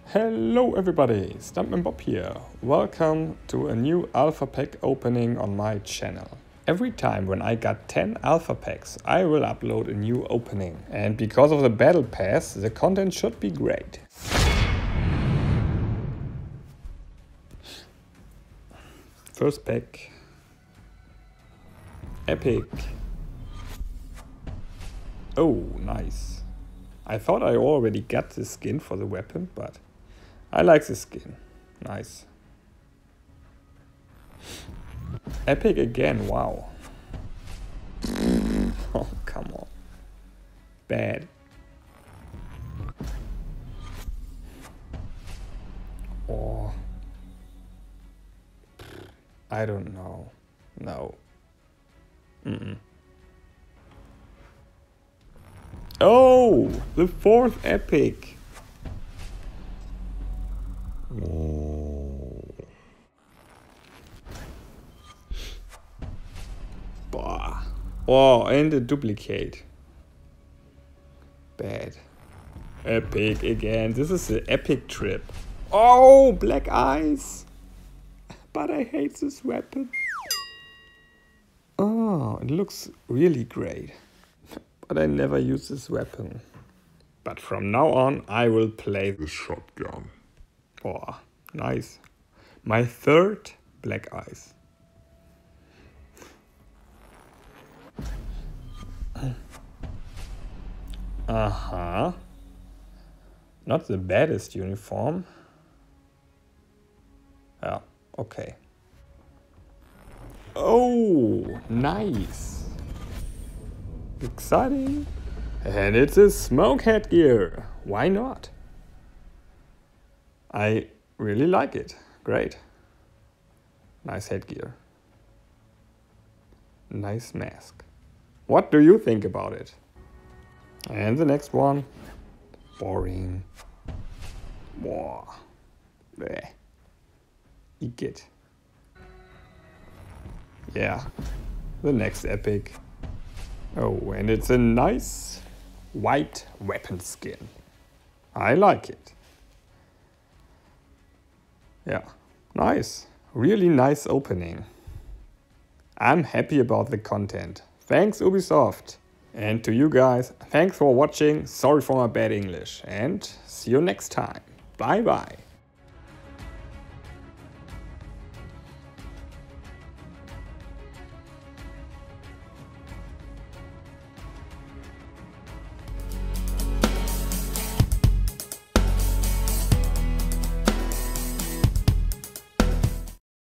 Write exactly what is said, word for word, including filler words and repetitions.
Hello everybody, StuntmAEn Bob here. Welcome to a new alpha pack opening on my channel. Every time when I got ten alpha packs, I will upload a new opening. And because of the battle pass, the content should be great. First pack. Epic. Oh, nice. I thought I already got the skin for the weapon, but I like the skin. Nice. Epic again, wow. Oh, come on. Bad. Oh. I don't know. No. Mm-mm. Oh, the fourth epic. Oh. Bah. Oh, and a duplicate. Bad. Epic again. This is the epic trip. Oh, black eyes. But I hate this weapon. Oh, it looks really great. But I never use this weapon. But from now on, I will play the shotgun. Oh, nice. My third black eyes. Uh-huh. Not the baddest uniform. Yeah, okay. Oh, nice. Exciting. And it's a smoke headgear. Why not? I really like it. Great. Nice headgear. Nice mask. What do you think about it? And the next one. Boring. Whoa. Bleh. Eek it. Yeah. The next epic. Oh, and it's a nice white weapon skin. I like it. Yeah, nice. Really nice opening. I'm happy about the content. Thanks Ubisoft. And to you guys, thanks for watching. Sorry for my bad English. And see you next time. Bye bye.